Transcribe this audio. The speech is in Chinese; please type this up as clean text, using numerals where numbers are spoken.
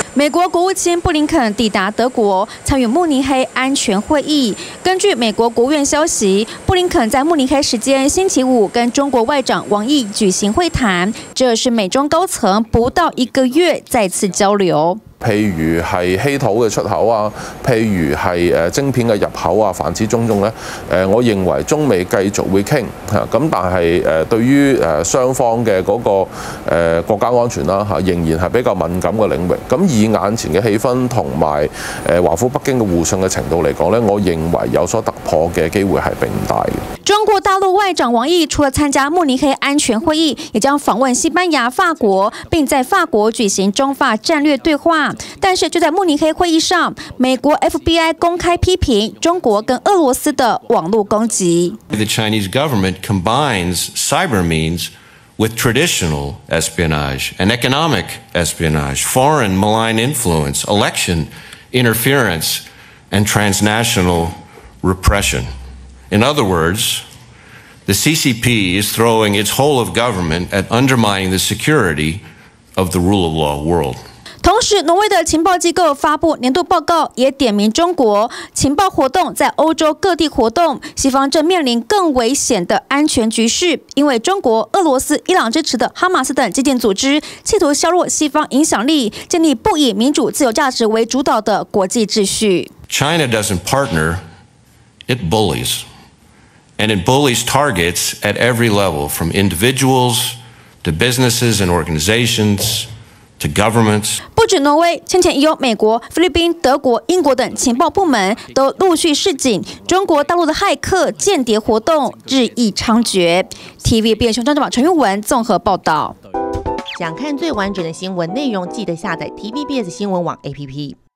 美国国务卿布林肯抵达德国，参与慕尼黑安全会议。根据美国国务院消息，布林肯在慕尼黑时间星期五跟中国外長王毅舉行會談，這是美中高層不到1個月再次交流。 譬如係稀土嘅出口啊，譬如係晶片嘅入口啊，凡此種種咧，我認為中美繼續會傾嚇，咁但係對於雙方嘅嗰個國家安全啦嚇，仍然係比較敏感嘅領域。咁以眼前嘅氣氛同埋華府北京嘅互信嘅程度嚟講咧，我認為有所突破嘅機會係並唔大嘅。 中國大陸外長王毅除了參加慕尼黑安全會議，也將訪問西班牙、法國，並在法國舉行中法戰略對話。但是就在慕尼黑會議上，美國 FBI 公開批評中國跟俄羅斯的網絡攻擊。 The Chinese government combines cyber means with traditional espionage and economic espionage, foreign malign influence, election interference, and transnational repression. In other words, the CCP is throwing its whole of government at undermining the security of the rule of law world. 同时，挪威的情报机构发布年度报告，也点名中国情报活动在欧洲各地活动，西方正面临更危险的安全局势，因为中国、俄罗斯、伊朗支持的哈马斯等激进组织企图削弱西方影响力，建立不以民主自由价值为主导的国际秩序。 China doesn't partner, it bullies. And it bullies targets at every level, from individuals to businesses and organizations to governments. 不止挪威，先前已有美国、菲律宾、德国、英国等情报部门都陆续示警，中国大陆的骇客间谍活动日益猖獗。TVBS 张志宝、陈玉文综合报道。 想看最完整的新闻内容，记得下载 TVBS 新闻网 APP。